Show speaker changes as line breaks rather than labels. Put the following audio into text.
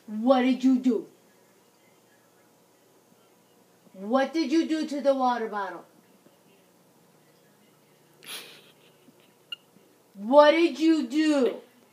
What did you do? What did you do to the water bottle? What did you do?